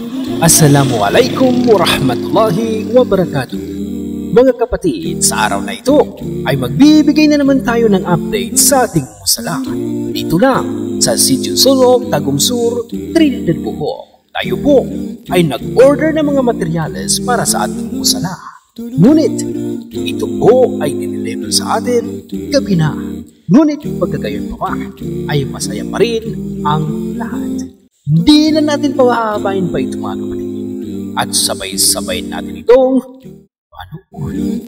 Assalamualaikum warahmatullahi wabarakatuh. Mga kapatid, sa araw na ito ay magbibigay na naman tayo ng update sa ating musala. Dito lang sa Sitio Sulok, Tagum Sur, Trinidad Bohol. Tayo po ay nag-order ng mga materyales para sa ating musala. Ngunit ito po ay dineliver sa atin gabi na. Ngunit pagkagayon pa ay masaya pa rin ang lahat. Hindi na natin pahahabain pa ito mga kapatid. At sabay-sabay natin itong panuorin.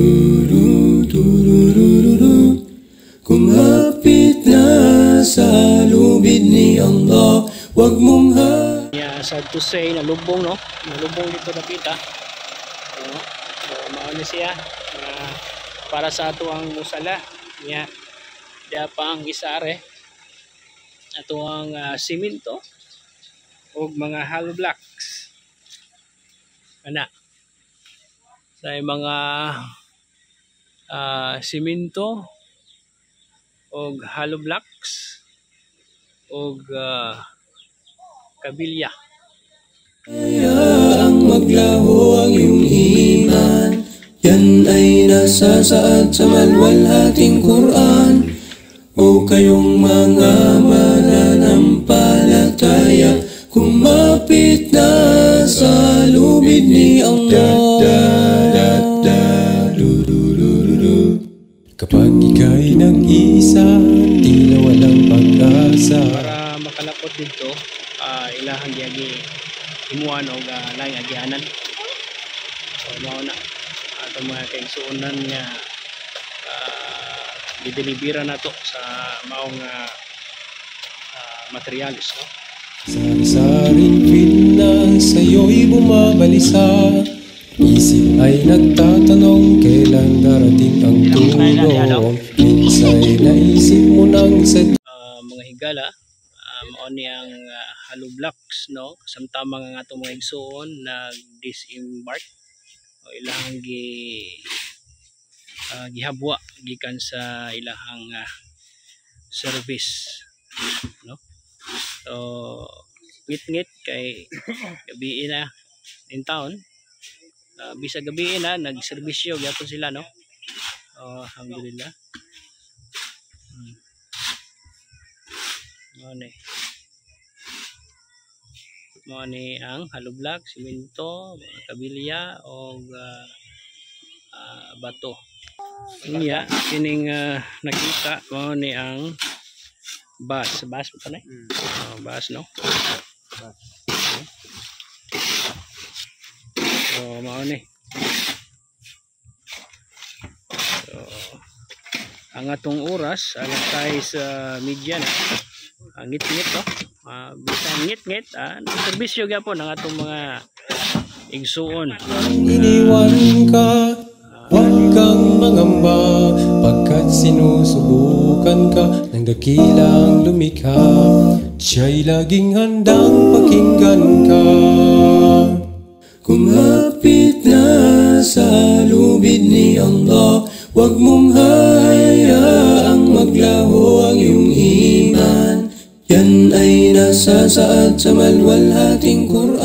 Kumapit na sa lubid ni Allah, wag mong sad to say, nalubong no? Nalubong dito napita. So, mauna siya para sa ato ang musala. Niya, diya pa ang gisare. Ato ang simento o mga hollow blocks. Ana. Sa mga simento o hollow blocks o kabilya. Ang maglaho ang iyong iman, yan ay nasa saad sa malwalhating Quran. O kayong mga mananampalataya, kumapit na sa lubid ni Allah. Kapag ika'y nag-isa, tila walang pag-asa. Para makalapot dito, ilahang giyagi imuan o laing agianan. So mauna ato mga kaigsuunan nga didelibira na to sa maong materialis, no? Sari-saring feel sa'yo'y bumabalisa. Isip ay nagtatanong kailan darating ang tulong. Minsa'y naisip mo nang sa mga higala, mao ni ang hollow blocks, no? Samtama nga atong mga igsuon nag-disembark o ilang gihabwa gikan sa ilahang service, no? So ngit-ngit kay gabi na in town, bisa gabi na nagserbisyo gyapon sila, no? Alhamdulillah. Mo ni ang hollow block, simento, kabilya o bato. Niya kining nakita mo ni ang bus pa na. Bus, no? So mao ni. So ang atong oras alas tayo sa media na. Ngit-ngit to. Bisan ngit-ngit, serbisyo gyapon ang atong mga igsuon. iniwan ka, huwag kang mangamba, pagkat sinusubukan ka ng dakilang lumikha. Siya'y laging handang pakinggan ka. Kumapit na sa lubid ni Allah, wag mong hayaang maglaho ang iyong iman. Yan ay nasa saad sa malwalhating Quran.